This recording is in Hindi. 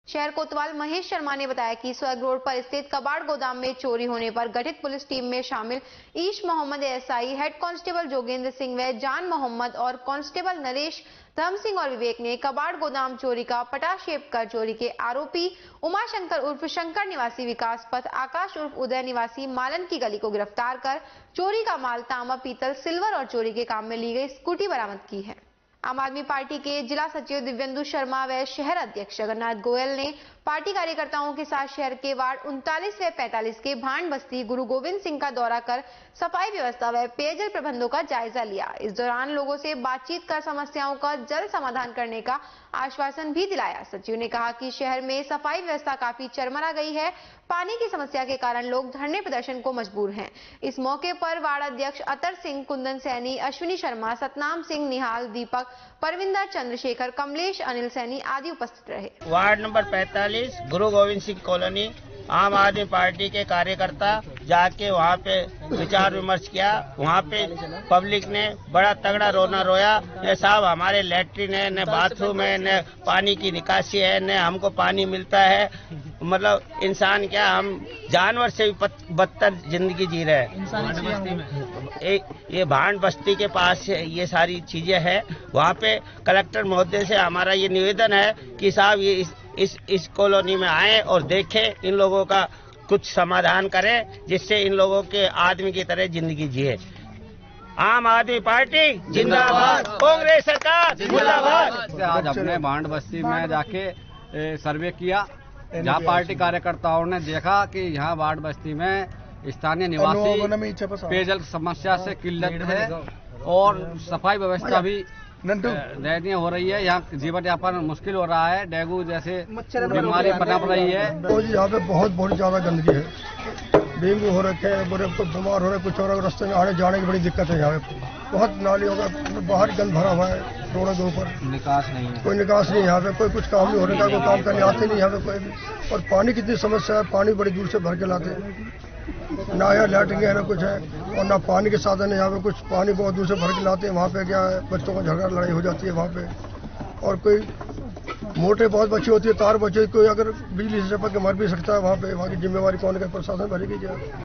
शहर कोतवाल महेश शर्मा ने बताया कि स्वर्ग रोड पर स्थित कबाड़ गोदाम में चोरी होने पर गठित पुलिस टीम में शामिल Ish Mohammad ASI, head constable Jogendra Singh व जान मोहम्मद और कांस्टेबल नरेश, धर्म सिंह और विवेक ने कबाड़ गोदाम चोरी का पटाक्षेप कर चोरी के आरोपी उमाशंकर उर्फ शंकर निवासी विकास पथ, आकाश उर्फ उदय निवासी मालन की गली को गिरफ्तार कर चोरी का माल तांबा, पीतल, सिल्वर और चोरी के काम में ली गई स्कूटी बरामद की है। आम आदमी पार्टी के जिला सचिव दिव्येंदु शर्मा व शहर अध्यक्ष जगन्नाथ गोयल ने पार्टी कार्यकर्ताओं के साथ शहर के वार्ड 39 व 45 के भांड बस्ती गुरु गोविंद सिंह का दौरा कर सफाई व्यवस्था व पेयजल प्रबंधों का जायजा लिया। इस दौरान लोगों से बातचीत कर समस्याओं का जल्द समाधान करने का आश्वासन भी दिलाया। सचिव ने कहा कि शहर में सफाई व्यवस्था काफी चरमरा गई है, पानी की समस्या के कारण लोग धरने प्रदर्शन को मजबूर हैं। इस मौके पर वार्ड अध्यक्ष अतर सिंह, कुंदन सैनी, अश्विनी शर्मा, सतनाम सिंह, निहाल, दीपक, परविंदर, चंद्रशेखर, कमलेश, अनिल सैनी आदि उपस्थित रहे। वार्ड नंबर 45 गुरु गोविंद सिंह कॉलोनी आम आदमी पार्टी के कार्यकर्ता जाके वहाँ पे विचार विमर्श किया। वहाँ पे पब्लिक ने बड़ा तगड़ा रोना रोया। ये साहब हमारे लैट्रिन है, न बाथरूम है, न पानी की निकासी है, न हमको पानी मिलता है। मतलब इंसान क्या, हम जानवर से भी बदतर जिंदगी जी रहे हैं। ये भांड बस्ती के पास ये सारी चीजें हैं। वहाँ पे कलेक्टर महोदय से हमारा ये निवेदन है कि साहब ये इस कॉलोनी में आए और देखें, इन लोगों का कुछ समाधान करें जिससे इन लोगों के आदमी की तरह जिंदगी जिए। आम आदमी पार्टी जिंदाबाद, कांग्रेस सरकार जिंदाबाद। आज अपने भांड बस्ती में जाके सर्वे किया, जहाँ पार्टी कार्यकर्ताओं ने देखा कि यहाँ भांड बस्ती में स्थानीय निवासी पेयजल समस्या से किल्लत है और सफाई व्यवस्था भी दयनीय हो रही है। यहाँ जीवन यापन मुश्किल हो रहा है, डेंगू जैसे बीमारी पनप रही है। यहाँ पे बहुत ज्यादा गंदगी है, डेंगू हो रखे हैं, बुरे बीमार हो रहे, कुछ हो रहा है, रास्ते में आने जाने की बड़ी दिक्कत है। यहाँ पे बहुत नालियों का बाहर गंद भरा हुआ है, रोडों के ऊपर निकास नहीं है, कोई निकास नहीं। यहाँ पे कोई कुछ काम नहीं हो रहा, कोई काम करने आते नहीं यहाँ पे कोई भी। और पानी कितनी समस्या है, पानी बड़ी दूर से भर के लाते हैं, ना यहाँ लैट्रिन है ना कुछ है, और ना पानी के साधन है। यहाँ पे कुछ पानी बहुत दूर से भर के लाते हैं। वहाँ पे क्या है, बच्चों का झगड़ा लड़ाई हो जाती है वहाँ पे। और कोई मोटे बहुत बच्चे होती है, तार बच्चे, कोई अगर बिजली से चपक के मर भी सकता है वहाँ पे। वहाँ की जिम्मेवारी कौन है, प्रशासन भरेगी क्या?